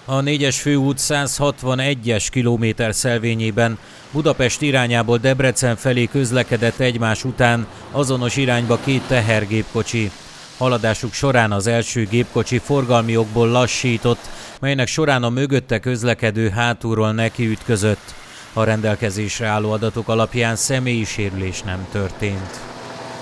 A 4-es főút 161-es kilométer szelvényében Budapest irányából Debrecen felé közlekedett egymás után azonos irányba két tehergépkocsi. Haladásuk során az első gépkocsi forgalmi okból lassított, melynek során a mögötte közlekedő hátulról nekiütközött. A rendelkezésre álló adatok alapján személyi sérülés nem történt.